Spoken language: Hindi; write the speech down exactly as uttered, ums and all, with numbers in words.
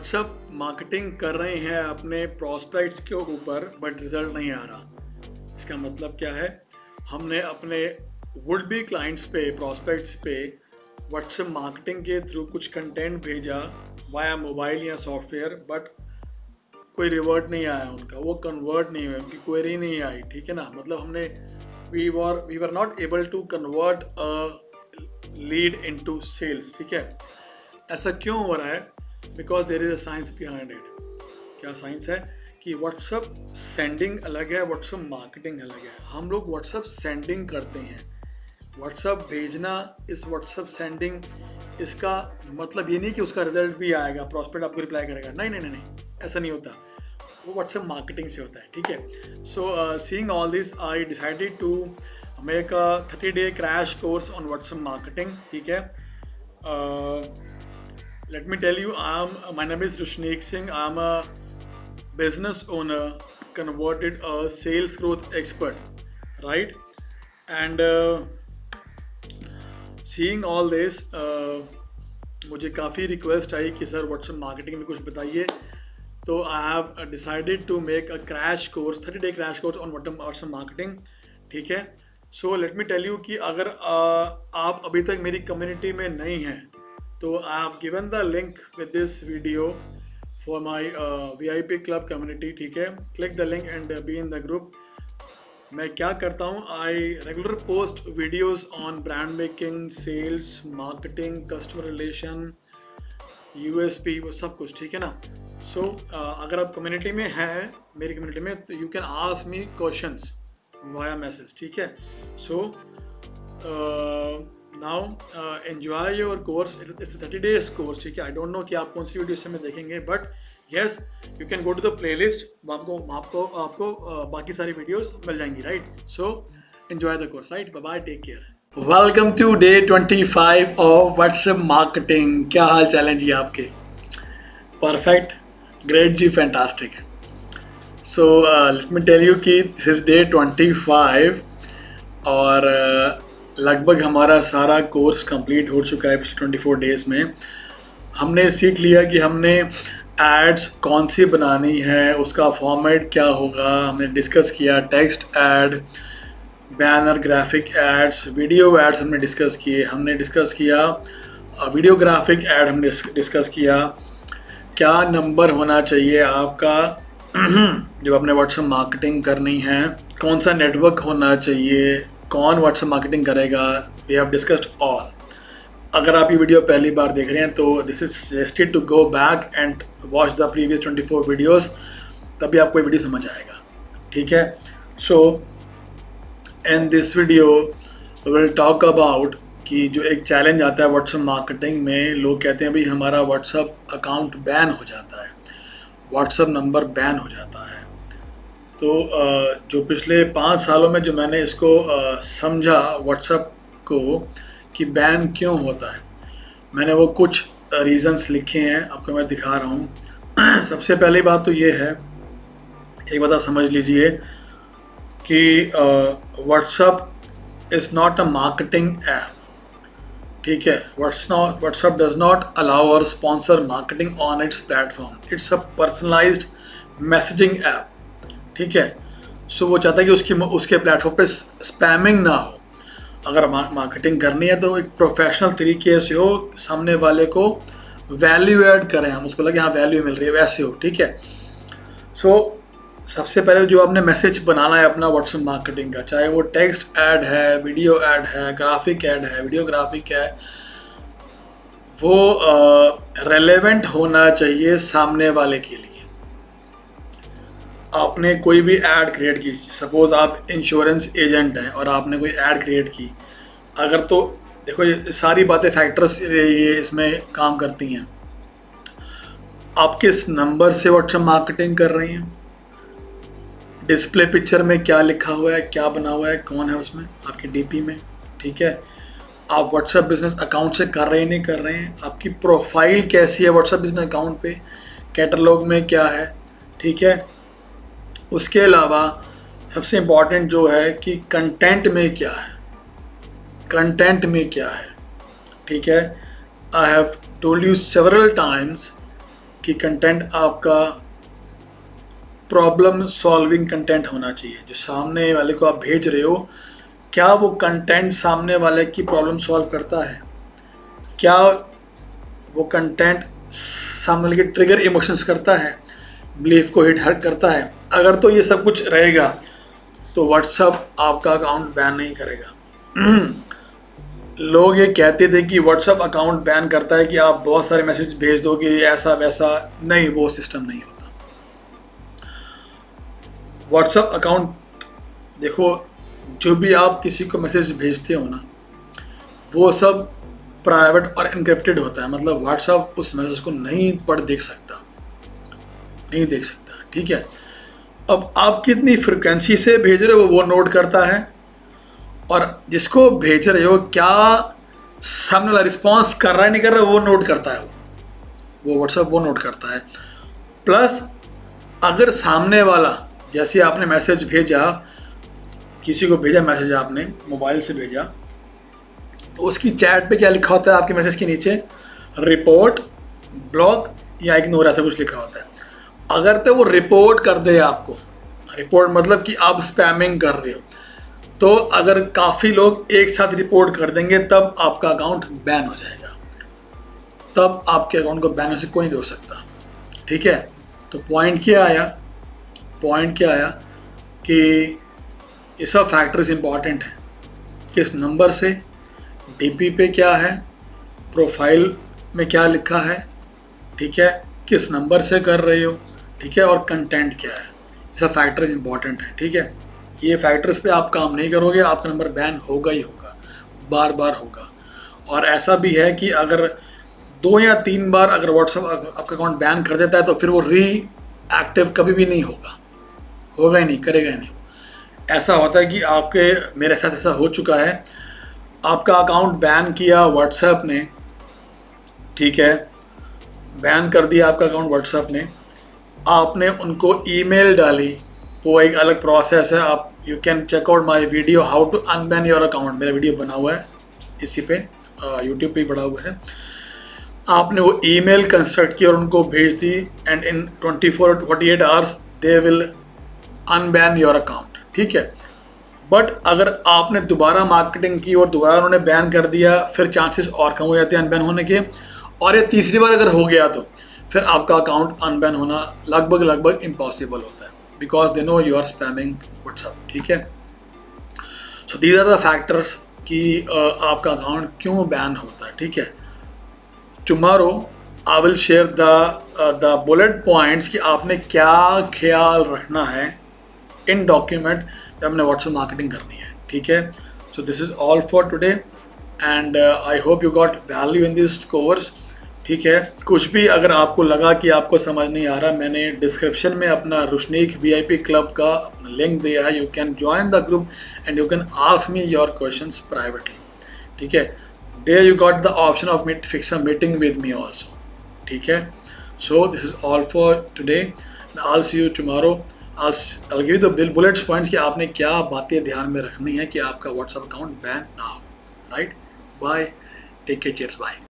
व्हाट्सअप मार्केटिंग कर रहे हैं अपने प्रॉस्पेक्ट्स के ऊपर बट रिजल्ट नहीं आ रहा। इसका मतलब क्या है, हमने अपने वुड बी क्लाइंट्स पे प्रॉस्पेक्ट्स पे व्हाट्सएप मार्केटिंग के थ्रू कुछ कंटेंट भेजा वाया मोबाइल या सॉफ्टवेयर, बट कोई रिवर्ट नहीं आया उनका, वो कन्वर्ट नहीं हुए, उनकी क्वेरी नहीं आई। ठीक है ना, मतलब हमने we were we were not able to convert a lead into sales. ठीक है, ऐसा क्यों हो रहा है? Because there is a science behind it. क्या साइंस है कि व्हाट्सअप सेंडिंग अलग है, व्हाट्सअप मार्केटिंग अलग है। हम लोग व्हाट्सअप सेंडिंग करते हैं, व्हाट्सअप भेजना इस व्हाट्सअप सेंडिंग, इसका मतलब ये नहीं कि उसका रिजल्ट भी आएगा, प्रॉस्पेक्ट आपको रिप्लाई करेगा। नहीं नहीं नहीं नहीं ऐसा नहीं होता, वो व्हाट्सएप मार्केटिंग से होता है। ठीक है, so seeing all this I decided to make a thirty day crash course on WhatsApp marketing. ठीक है, let me tell you, I am my name is Rushnik Singh, I am a business owner, converted a sales growth expert, right? And uh, seeing all this, uh, मुझे काफ़ी रिक्वेस्ट आई कि सर व्हाट्सएप मार्केटिंग में कुछ बताइए, तो I have decided to make a crash course, thirty day crash course on WhatsApp marketing. ठीक है, so let me tell you कि अगर uh, आप अभी तक मेरी कम्युनिटी में नहीं हैं तो I have given the link with this video for my uh, V I P club community। ठीक है, click the link and uh, be in the group। मैं क्या करता हूँ, I regular post videos on brand making, sales, marketing, customer relation, U S P, वो सब कुछ। ठीक है ना, so uh, अगर आप कम्युनिटी में हैं, मेरी कम्युनिटी में, तो you can ask me questions via message। ठीक है, so uh, now enjoy your course, it's thirty days course. ठीक है, आई डोंट नो कि आप कौन सी वीडियो से में देखेंगे, but yes you can go to the playlist, आपको आपको आपको uh, बाकी सारी वीडियोस मिल जाएंगी, right? So enjoy the course, right? Bye bye, take care. Welcome to day twenty five of WhatsApp marketing. क्या हाल चाल है जी आपके? परफेक्ट, ग्रेट जी, fantastic. So let me tell you कि this is day twenty five और uh, लगभग हमारा सारा कोर्स कंप्लीट हो चुका है पिछले ट्वेंटी फोर डेज़ में। हमने सीख लिया कि हमने एड्स कौन सी बनानी है, उसका फॉर्मेट क्या होगा, हमने डिस्कस किया text ad, banner, graphic ads, video ads हमने डिस्कस किए, हमने डिस्कस किया वीडियो ग्राफिक ऐड, हमने डिस्कस किया क्या नंबर होना चाहिए आपका जब आपने व्हाट्सएप मार्केटिंग करनी है, कौन सा नेटवर्क होना चाहिए, कौन व्हाट्सएप मार्केटिंग करेगा, वी हैव डिस्कस्ड ऑल। अगर आप ये वीडियो पहली बार देख रहे हैं तो this is suggested to go back and watch the previous twenty four videos, तभी आपको ये वीडियो समझ आएगा। ठीक है, so in this video will talk about कि जो एक चैलेंज आता है व्हाट्सएप मार्केटिंग में, लोग कहते हैं भाई हमारा व्हाट्सएप अकाउंट बैन हो जाता है, व्हाट्सएप नंबर बैन हो जाता है। तो जो पिछले पाँच सालों में जो मैंने इसको समझा व्हाट्सएप को कि बैन क्यों होता है, मैंने वो कुछ रीज़न्स लिखे हैं, आपको मैं दिखा रहा हूँ। सबसे पहली बात तो ये है, एक बात आप समझ लीजिए कि WhatsApp is not a marketing app. ठीक है, व्हाट्सएप डज नॉट अलाउ और sponsor marketing on its platform, it's a personalised messaging app. ठीक है, सो वो चाहता है कि उसकी उसके प्लेटफॉर्म पे स्पैमिंग ना हो। अगर मार्केटिंग करनी है तो एक प्रोफेशनल तरीके से हो, सामने वाले को वैल्यू ऐड करें, हम उसको लगे हाँ वैल्यू मिल रही है, वैसे हो। ठीक है, सो so, सबसे पहले जो आपने मैसेज बनाना है अपना व्हाट्सएप मार्केटिंग का, चाहे वो टेक्स्ट ऐड है, वीडियो ऐड है, ग्राफिक ऐड है, वीडियो ग्राफिक है, वो रेलेवेंट uh, होना चाहिए सामने वाले के लिए। आपने कोई भी ऐड क्रिएट की, सपोज़ आप इंश्योरेंस एजेंट हैं और आपने कोई ऐड क्रिएट की, अगर तो देखो ये सारी बातें फैक्टर्स ये इसमें काम करती हैं। आप किस नंबर से व्हाट्सएप मार्केटिंग कर रही हैं, डिस्प्ले पिक्चर में क्या लिखा हुआ है, क्या बना हुआ है, कौन है उसमें आपकी डीपी में। ठीक है, आप व्हाट्सएप बिजनेस अकाउंट से कर रहे हैं नहीं कर रहे हैं, आपकी प्रोफाइल कैसी है व्हाट्सएप बिजनेस अकाउंट पे, कैटलॉग में क्या है। ठीक है, उसके अलावा सबसे इम्पॉर्टेंट जो है कि कंटेंट में क्या है, कंटेंट में क्या है। ठीक है, I have told you several times कि कंटेंट आपका प्रॉब्लम सॉल्विंग कंटेंट होना चाहिए। जो सामने वाले को आप भेज रहे हो, क्या वो कंटेंट सामने वाले की प्रॉब्लम सॉल्व करता है? क्या वो कंटेंट सामने वाले के ट्रिगर इमोशंस करता है, बिलीफ को हिट हर्ट करता है? अगर तो ये सब कुछ रहेगा तो व्हाट्सअप आपका अकाउंट बैन नहीं करेगा। लोग ये कहते थे कि व्हाट्सअप अकाउंट बैन करता है कि आप बहुत सारे मैसेज भेज दोगे, ऐसा वैसा। नहीं, वो सिस्टम नहीं होता। व्हाट्सअप अकाउंट देखो, जो भी आप किसी को मैसेज भेजते हो ना, वो सब प्राइवेट और एनक्रिप्टेड होता है। मतलब व्हाट्सअप उस मैसेज को नहीं पढ़ देख सकता, नहीं देख सकता, ठीक है। अब आप कितनी फ्रिक्वेंसी से भेज रहे हो वो नोट करता है, और जिसको भेज रहे हो क्या सामने वाला रिस्पॉन्स कर रहा है नहीं कर रहा है वो नोट करता है। वो व्हाट्सएप वो नोट करता है। प्लस अगर सामने वाला, जैसे आपने मैसेज भेजा, किसी को भेजा मैसेज, आपने मोबाइल से भेजा, तो उसकी चैट पे क्या लिखा होता है आपके मैसेज के नीचे? रिपोर्ट, ब्लॉक या इग्नोर, ऐसा कुछ लिखा होता है। अगर तो वो रिपोर्ट कर दे आपको, रिपोर्ट मतलब कि आप स्पैमिंग कर रहे हो, तो अगर काफ़ी लोग एक साथ रिपोर्ट कर देंगे तब आपका अकाउंट बैन हो जाएगा। तब आपके अकाउंट को बैन से कोई नहीं रोक सकता, ठीक है। तो पॉइंट क्या आया? पॉइंट क्या आया कि ये सब फैक्टर्स इंपॉर्टेंट हैं। किस नंबर से, डीपी पे क्या है, प्रोफाइल में क्या लिखा है, ठीक है, किस नंबर से कर रहे हो, ठीक है, और कंटेंट क्या है। ये सब फैक्टर्स इंपॉर्टेंट हैं, ठीक है। ये फैक्टर्स पे आप काम नहीं करोगे, आपका नंबर बैन होगा ही होगा, बार बार होगा। और ऐसा भी है कि अगर दो या तीन बार अगर व्हाट्सएप आपका अकाउंट बैन कर देता है तो फिर वो री एक्टिव कभी भी नहीं होगा, होगा ही नहीं, करेगा ही नहीं। ऐसा होता है कि आपके, मेरे साथ ऐसा हो चुका है, आपका अकाउंट बैन किया व्हाट्सएप ने, ठीक है, बैन कर दिया आपका अकाउंट व्हाट्सएप ने, आपने उनको ईमेल डाली, वो एक अलग प्रोसेस है। आप you can check out my video how to unban your account, मेरा वीडियो बना हुआ है इसी पे, यूट्यूब पे पड़ा हुआ है। आपने वो ईमेल कंस्ट्रक्ट की और उनको भेज दी, and in twenty four forty eight hours they will unban your account, ठीक है। बट अगर आपने दोबारा मार्केटिंग की और दोबारा उन्होंने बैन कर दिया, फिर चांसेस और कम हो जाते हैं अनबैन होने के। और ये तीसरी बार अगर हो गया तो फिर आपका अकाउंट अनबैन होना लगभग लगभग इम्पॉसिबल होता है, because they know you are spamming WhatsApp, ठीक है। So these are the factors कि uh, आपका अकाउंट क्यों बैन होता है, ठीक है। Tomorrow I will share the the bullet points कि आपने क्या ख्याल रखना है इन डॉक्यूमेंट जब हमने व्हाट्सएप मार्केटिंग करनी है, ठीक है। So this is all for today, and I hope you got value in this course, ठीक है। कुछ भी अगर आपको लगा कि आपको समझ नहीं आ रहा, मैंने डिस्क्रिप्शन में अपना रुशनीक वीआईपी क्लब का लिंक दिया है। You can join the group and you can ask me your questions privately, ठीक है। There you got the option of meet fix a meeting with me also, ठीक है। So this is all for today, I will see you tomorrow. I'll give you the bullets points कि आपने क्या बातें ध्यान में रखनी है कि आपका व्हाट्सएप अकाउंट बैन ना हो, right. Bye, take care, cheers, bye.